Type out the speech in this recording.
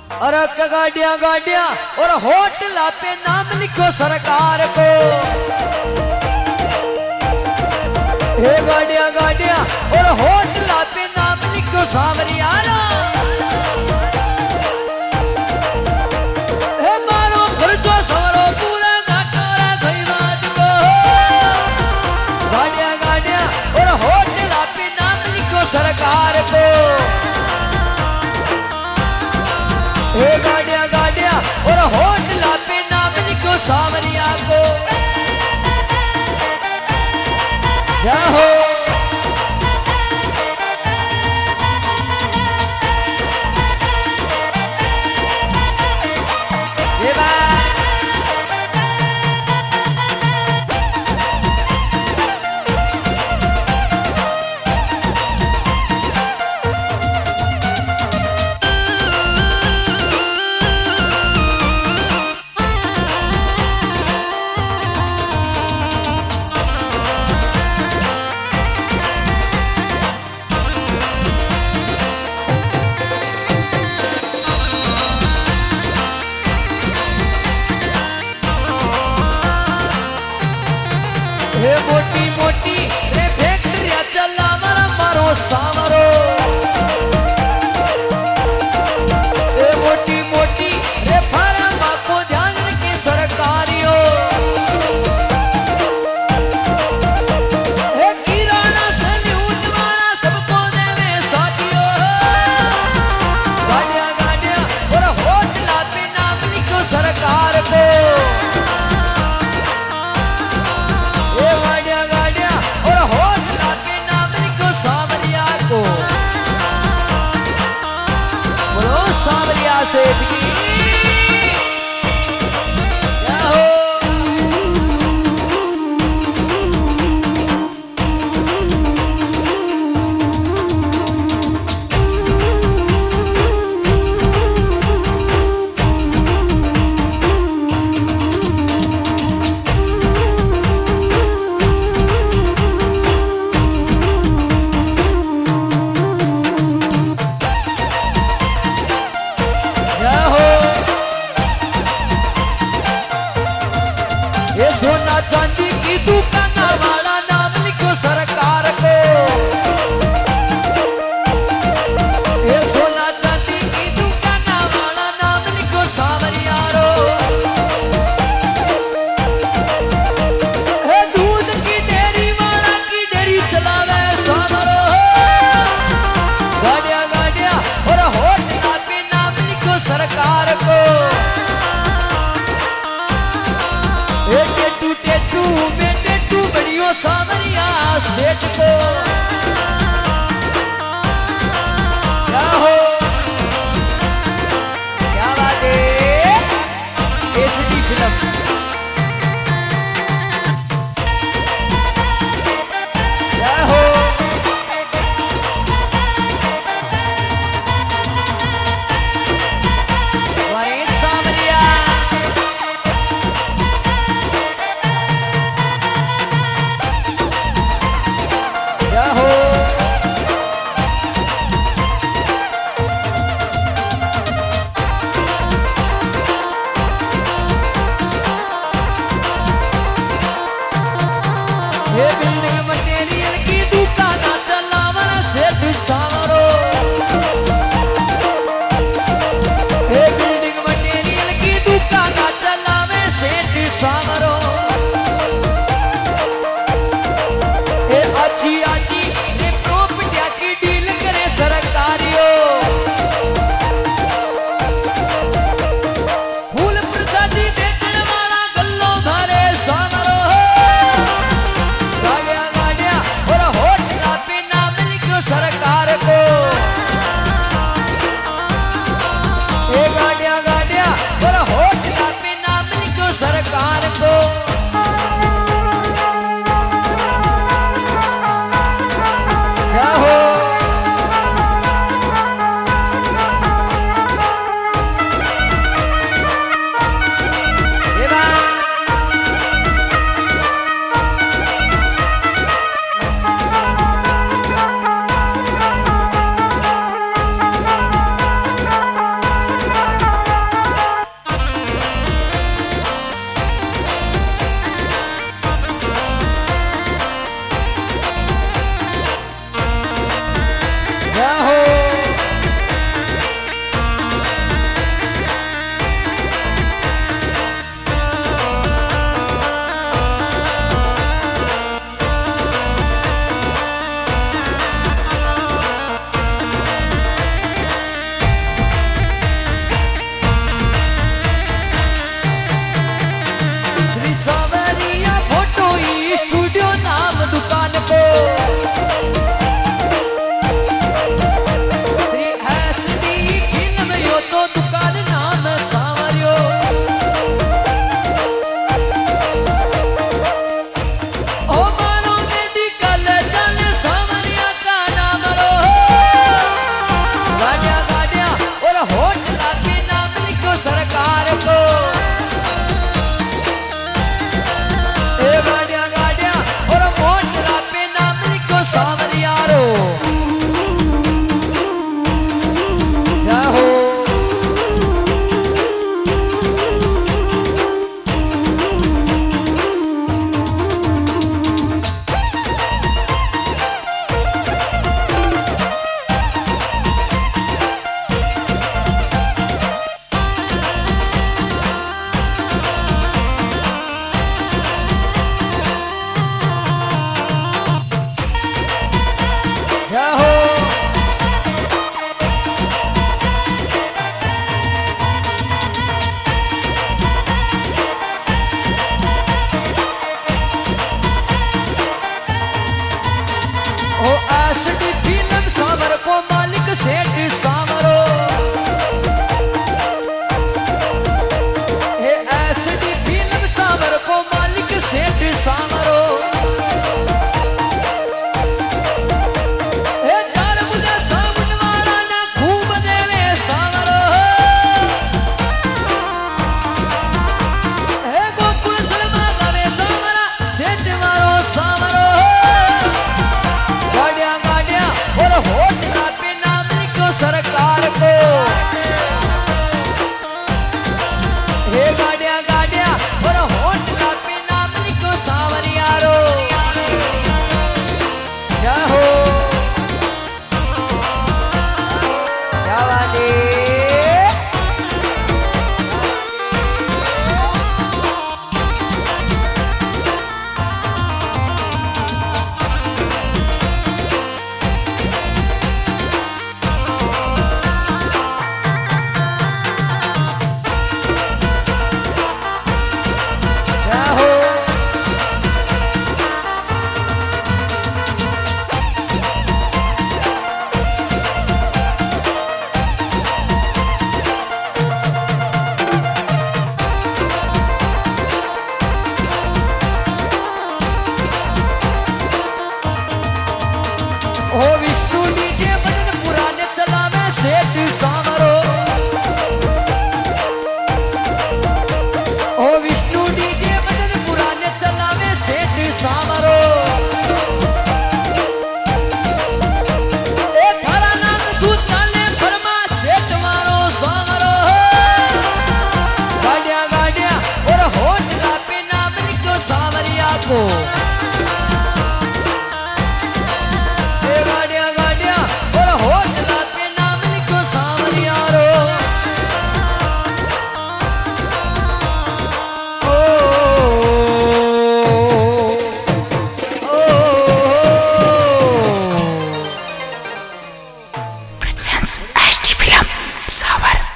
और गाड़िया गाड़िया और होटल पे नाम लिखो सरकार को। हे गाड़िया गाड़िया और होटल पे नाम लिखो सावरिया। हे मारो खर्चो सवरो पूरा घाटो रे खैबाज को। गाड़िया गाड़िया और होटल पे नाम लिखो सरकार को। हे गाड़िया गाड़िया और होटल पे नाम लिखो सावरिया को। जाहो ये हे मोटी मोटी रे फैक्ट्रिया चला मारा मारो सावरो। हे मोटी मोटी रे फार्म को ध्यान रखे सरकारियों। हे किराना सैल्यूट वाला सबको देवे साथियों। गाड़िया गाड़िया और होटल पे नाम लिखो सरकार को। सेठ की ये सोना चांदी की दुकान वाला नाम लिखो सरकार को। ये सोना चांदी की दुकान वाला नाम लिखो सावरियारो। हे दूध की डेयरी वाला की डेयरी चलावे सावरो। गाड़िया गाड़िया और होटल पे नाम लिखो सरकार को। टेटू में टेटू बड़ियो सावरिया सेठ को। क्या हो क्या बात है एसडी फिल्म। क्या हो हमारे सावरिया। सावर।